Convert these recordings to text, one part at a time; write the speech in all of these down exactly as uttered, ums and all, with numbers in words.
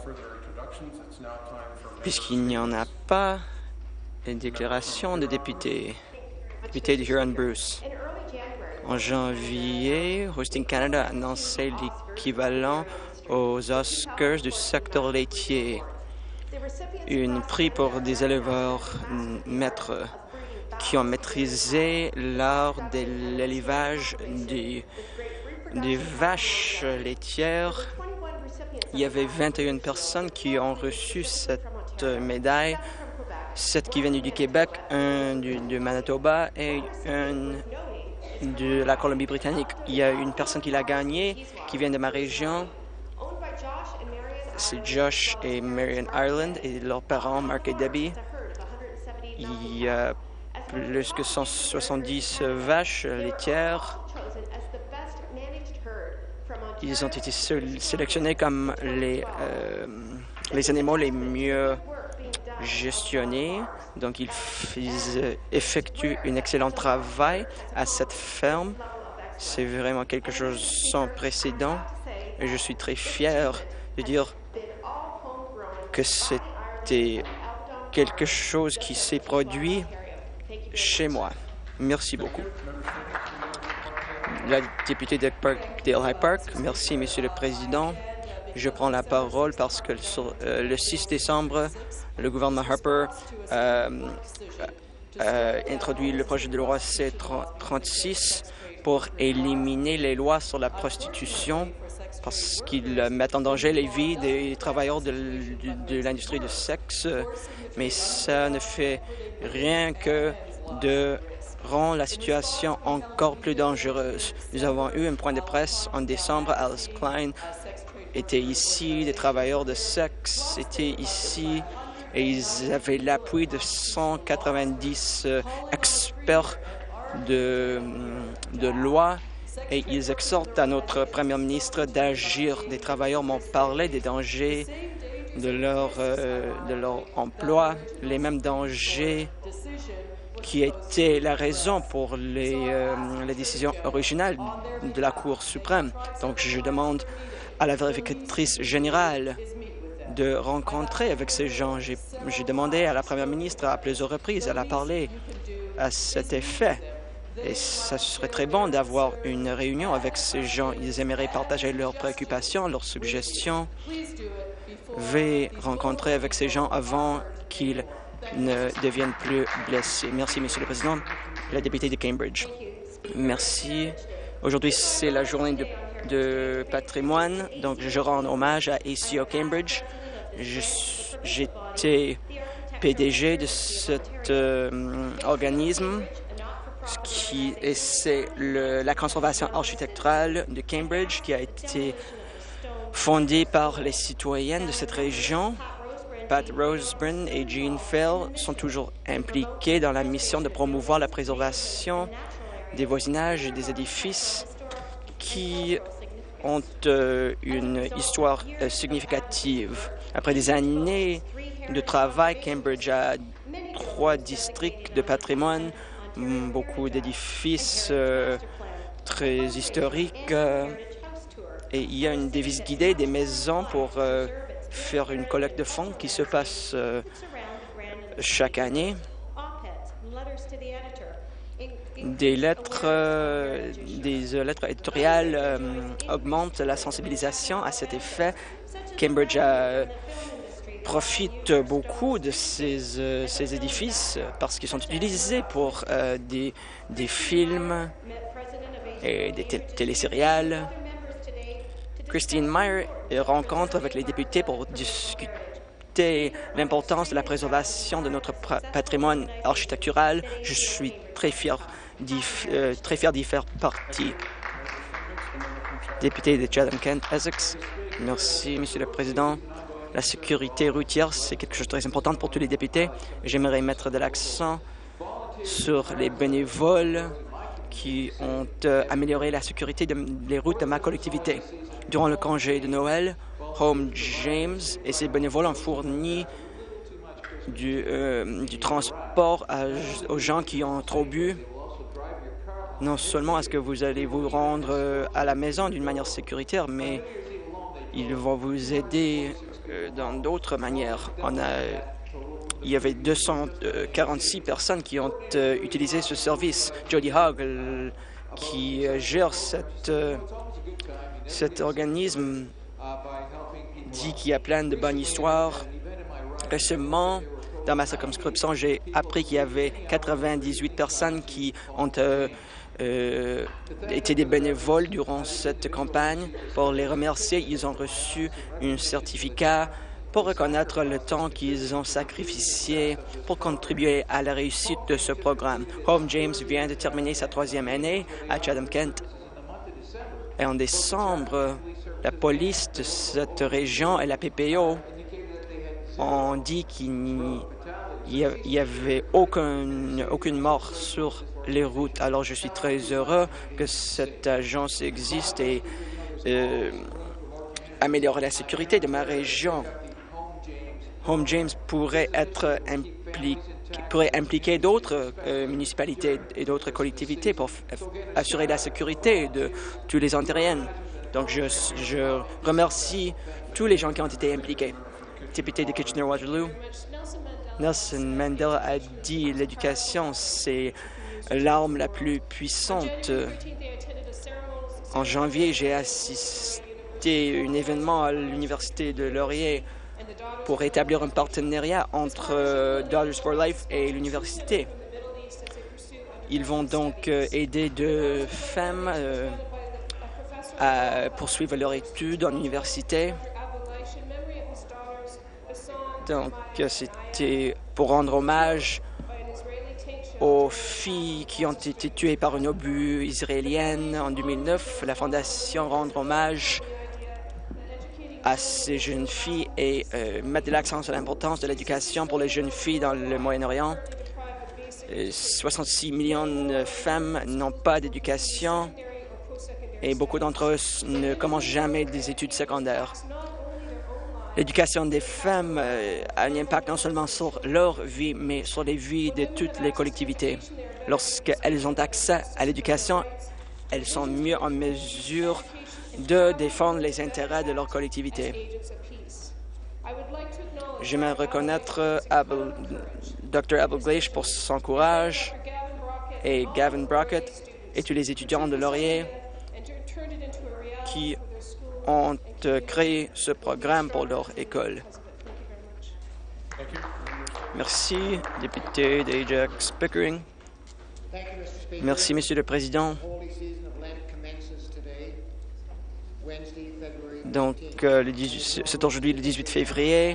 Puisqu'il n'y en a pas, les déclarations de députés. Député de Huron-Bruce. En janvier, Roasting Canada a annoncé l'équivalent aux Oscars du secteur laitier. Un prix pour des éleveurs maîtres qui ont maîtrisé l'art de l'élevage des, des vaches laitières. Il y avait vingt et une personnes qui ont reçu cette médaille, sept qui viennent du Québec, un du, du Manitoba et un de la Colombie-Britannique. Il y a une personne qui l'a gagné, qui vient de ma région. C'est Josh et Marion Ireland et leurs parents, Mark et Debbie. Il y a plus que cent soixante-dix vaches laitières. Ils ont été sélectionnés comme les, euh, les animaux les mieux gestionnés. Donc, ils, ils effectuent un excellent travail à cette ferme. C'est vraiment quelque chose sans précédent. Et je suis très fier de dire que c'était quelque chose qui s'est produit chez moi. Merci beaucoup. La députée de Parkdale High Park. Merci, Monsieur le Président. Je prends la parole parce que sur, euh, le six décembre, le gouvernement Harper a euh, euh, introduit le projet de loi C trente-six pour éliminer les lois sur la prostitution parce qu'ils mettent en danger les vies des travailleurs de, de, de l'industrie du sexe. Mais ça ne fait rien que de rend la situation encore plus dangereuse. Nous avons eu un point de presse en décembre. Alice Klein était ici, des travailleurs de sexe étaient ici et ils avaient l'appui de cent quatre-vingt-dix euh, experts de, de loi et ils exhortent à notre Premier ministre d'agir. Des travailleurs m'ont parlé des dangers de leur, euh, de leur emploi, les mêmes dangers qui était la raison pour les, euh, les décisions originales de la Cour suprême. Donc, je demande à la vérificatrice générale de rencontrer avec ces gens. J'ai demandé à la première ministre à plusieurs reprises, elle a parlé à cet effet. Et ça serait très bon d'avoir une réunion avec ces gens. Ils aimeraient partager leurs préoccupations, leurs suggestions. Veuillez rencontrer avec ces gens avant qu'ils ne deviennent plus blessés. Merci, Monsieur le Président. La députée de Cambridge. Merci. Aujourd'hui, c'est la journée de, de patrimoine, donc je rends hommage à A C O Cambridge. J'étais P D G de cet euh, organisme qui c'est la conservation architecturale de Cambridge qui a été fondée par les citoyennes de cette région. Pat Roseburn et Jean Fell sont toujours impliqués dans la mission de promouvoir la préservation des voisinages et des édifices qui ont euh, une histoire euh, significative. Après des années de travail, Cambridge a trois districts de patrimoine, beaucoup d'édifices euh, très historiques euh, et il y a une devise guidée des maisons pour euh, faire une collecte de fonds qui se passe euh, chaque année. Des lettres, euh, des euh, lettres éditoriales euh, augmentent la sensibilisation à cet effet. Cambridge euh, profite beaucoup de ces, euh, ces édifices parce qu'ils sont utilisés pour euh, des, des films et des téléséries. Christine Meyer rencontre avec les députés pour discuter l'importance de la préservation de notre patrimoine architectural. Je suis très fier d'y euh, très fier d'y faire partie. Député de Chatham-Kent, Essex. Merci, Monsieur le Président. La sécurité routière, c'est quelque chose de très important pour tous les députés. J'aimerais mettre de l'accent sur les bénévoles qui ont euh, amélioré la sécurité des routes de ma collectivité. Durant le congé de Noël, Home James et ses bénévoles ont fourni du, euh, du transport à, aux gens qui ont trop bu. Non seulement est-ce que vous allez vous rendre euh, à la maison d'une manière sécuritaire, mais Ils vont vous aider euh, dans d'autres manières. On a, il y avait deux cent quarante-six personnes qui ont euh, utilisé ce service. Jody Hogg, qui euh, gère cette, euh, cet organisme, dit qu'il y a plein de bonnes histoires. Récemment, dans ma circonscription, j'ai appris qu'il y avait quatre-vingt-dix-huit personnes qui ont euh, euh, été des bénévoles durant cette campagne. Pour les remercier, ils ont reçu un certificat pour reconnaître le temps qu'ils ont sacrifié pour contribuer à la réussite de ce programme. Home James vient de terminer sa troisième année à Chatham-Kent. Et en décembre, la police de cette région et la P P O ont dit qu'il n'y avait aucun, aucune mort sur les routes. Alors, je suis très heureux que cette agence existe et euh, améliore la sécurité de ma région. Home James pourrait être impliqué, pourrait impliquer d'autres euh, municipalités et d'autres collectivités pour assurer la sécurité de tous les Ontariens. Donc, je, je remercie tous les gens qui ont été impliqués. Député de Kitchener-Waterloo, Nelson Mandela a dit l'éducation, c'est l'arme la plus puissante. En janvier, j'ai assisté à un événement à l'Université de Laurier pour établir un partenariat entre euh, Daughters for Life et l'université. Ils vont donc euh, aider deux femmes euh, à poursuivre leur étude en université. Donc, c'était pour rendre hommage aux filles qui ont été tuées par un obus israélien en deux mille neuf. La Fondation rend hommage à ces jeunes filles et euh, mettre l'accent sur l'importance de l'éducation pour les jeunes filles dans le Moyen-Orient. soixante-six millions de femmes n'ont pas d'éducation et beaucoup d'entre eux ne commencent jamais des études secondaires. L'éducation des femmes euh, a un impact non seulement sur leur vie, mais sur les vies de toutes les collectivités. Lorsqu'elles ont accès à l'éducation, elles sont mieux en mesure de défendre les intérêts de leur collectivité. J'aimerais reconnaître Abel, docteur Abel Gleish pour son courage et Gavin Brockett et tous les étudiants de Laurier qui ont créé ce programme pour leur école. Merci, député d'Ajax Pickering. Merci, Monsieur le Président. Donc, euh, c'est aujourd'hui le dix-huit février,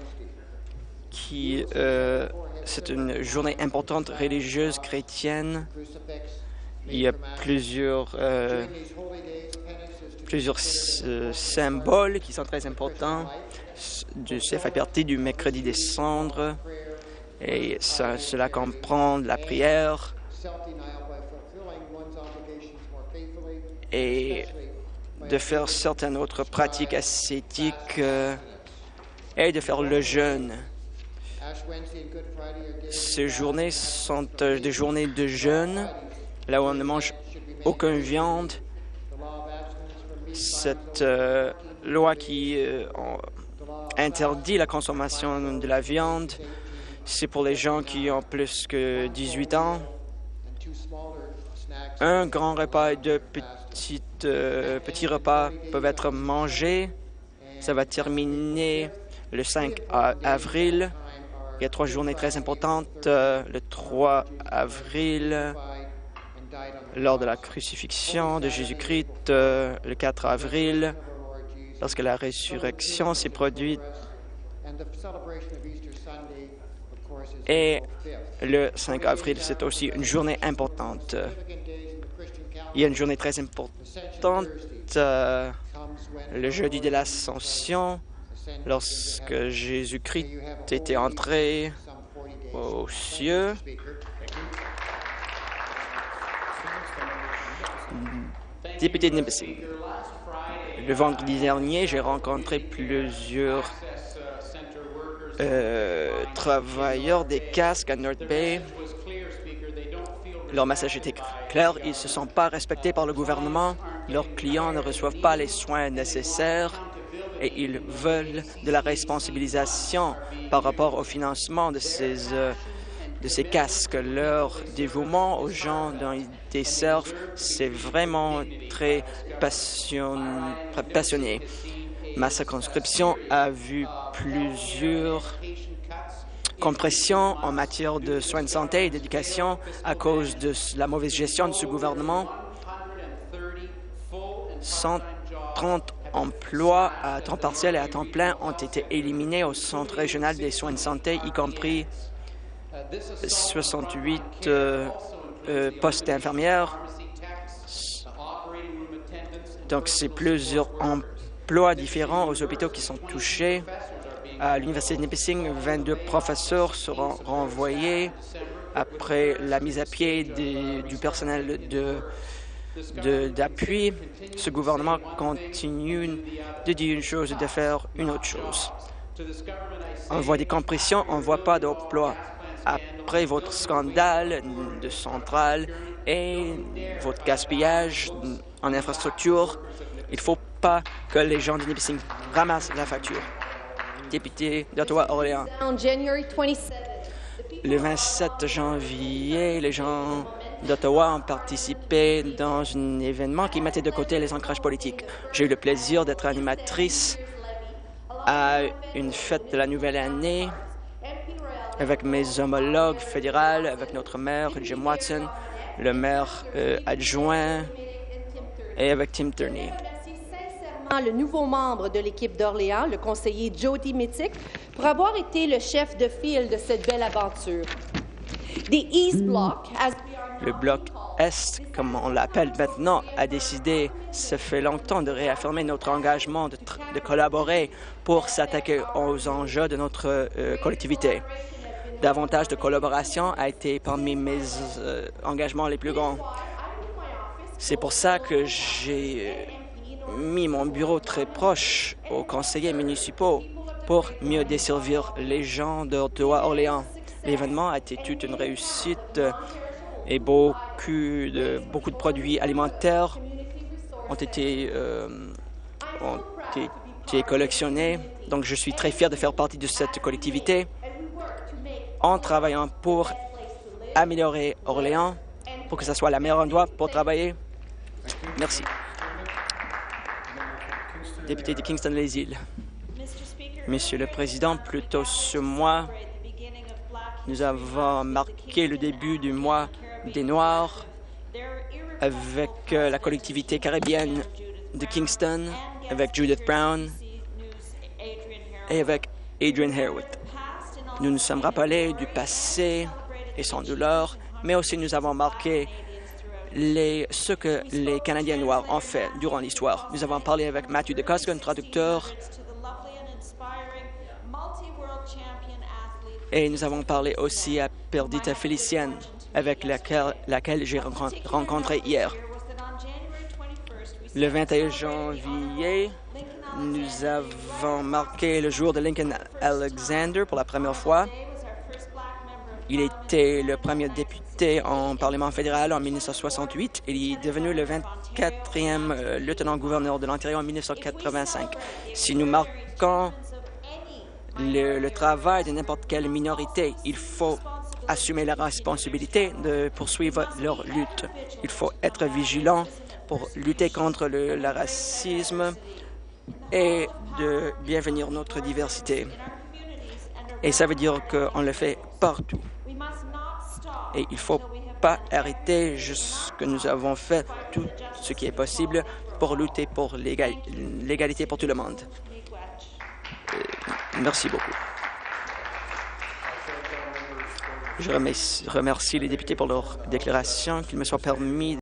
qui euh, c'est une journée importante religieuse chrétienne. Il y a plusieurs euh, plusieurs euh, symboles qui sont très importants. Ça fait partie du mercredi des cendres et ça, cela comprend la prière et de faire certaines autres pratiques ascétiques euh, et de faire le jeûne. Ces journées sont euh, des journées de jeûne, là où on ne mange aucune viande. Cette euh, loi qui euh, interdit la consommation de la viande, c'est pour les gens qui ont plus que dix-huit ans. Un grand repas et deux petits, euh, petits repas peuvent être mangés. Ça va terminer le cinq avril. Il y a trois journées très importantes. Euh, le trois avril, lors de la crucifixion de Jésus-Christ, euh, le quatre avril, lorsque la résurrection s'est produite, et le cinq avril, c'est aussi une journée importante. Il y a une journée très importante, euh, le jeudi de l'Ascension, lorsque Jésus-Christ était entré aux cieux. Député de Nipissing, le vendredi dernier, j'ai rencontré plusieurs euh, travailleurs des casques à North Bay. Leur message était clair, ils ne se sont pas respectés par le gouvernement, leurs clients ne reçoivent pas les soins nécessaires et ils veulent de la responsabilisation par rapport au financement de ces, euh, de ces casques. Leur dévouement aux gens dont ils desservent, c'est vraiment très passion, passionné. Ma circonscription a vu plusieurs compressions en matière de soins de santé et d'éducation à cause de la mauvaise gestion de ce gouvernement. cent trente emplois à temps partiel et à temps plein ont été éliminés au Centre régional des soins de santé, y compris soixante-huit euh, euh, postes d'infirmières. Donc, c'est plusieurs emplois différents aux hôpitaux qui sont touchés. À l'Université de Nipissing, vingt-deux professeurs seront renvoyés après la mise à pied des, du personnel d'appui. Ce gouvernement continue de dire une chose et de faire une autre chose. On voit des compressions, on ne voit pas d'emploi. Après votre scandale de centrale et votre gaspillage en infrastructure, il ne faut pas que les gens de Nipissing ramassent la facture. Député d'Ottawa-Orléans. Le vingt-sept janvier, les gens d'Ottawa ont participé dans un événement qui mettait de côté les ancrages politiques. J'ai eu le plaisir d'être animatrice à une fête de la nouvelle année avec mes homologues fédéraux, avec notre maire, Jim Watson, le maire euh, adjoint et avec Tim Turney. Le nouveau membre de l'équipe d'Orléans, le conseiller Jody Mittick, pour avoir été le chef de file de cette belle aventure. The East Bloc, as Le bloc Est, comme on l'appelle maintenant, a décidé, ça fait longtemps, de réaffirmer notre engagement de, de collaborer pour s'attaquer aux enjeux de notre euh, collectivité. Davantage de collaboration a été parmi mes euh, engagements les plus grands. C'est pour ça que j'ai euh, mis mon bureau très proche aux conseillers municipaux pour mieux desservir les gens d'Ottawa-Orléans. L'événement a été toute une réussite et beaucoup de, beaucoup de produits alimentaires ont été, euh, ont été collectionnés. Donc, je suis très fier de faire partie de cette collectivité en travaillant pour améliorer Orléans, pour que ce soit le meilleur endroit pour travailler. Merci. Député de Kingston-les-Îles. Monsieur le Président, plus tôt ce mois, nous avons marqué le début du mois des Noirs avec euh, la collectivité caribéenne de Kingston, avec Judith Brown et avec Adrian Harewood. Nous nous sommes rappelés du passé et son douleur, mais aussi nous avons marqué les, ce que les Canadiens noirs ont fait durant l'histoire. Nous avons parlé avec Matthew DeCosta, un traducteur, et nous avons parlé aussi à Perdita Felicienne, avec laquelle, laquelle j'ai rencontré hier. Le vingt et un janvier, nous avons marqué le jour de Lincoln Alexander pour la première fois. Il était le premier député en Parlement fédéral en mille neuf cent soixante-huit et il est devenu le vingt-quatrième euh, lieutenant-gouverneur de l'Ontario en mille neuf cent quatre-vingt-cinq. Si nous marquons le, le travail de n'importe quelle minorité, il faut assumer la responsabilité de poursuivre leur lutte. Il faut être vigilant pour lutter contre le, le racisme et de bienvenir notre diversité. Et ça veut dire qu'on le fait partout. Et il ne faut pas arrêter jusque nous avons fait tout ce qui est possible pour lutter pour l'égalité pour tout le monde. Euh, merci beaucoup. Je remercie les députés pour leur déclaration, qu'il me soit permis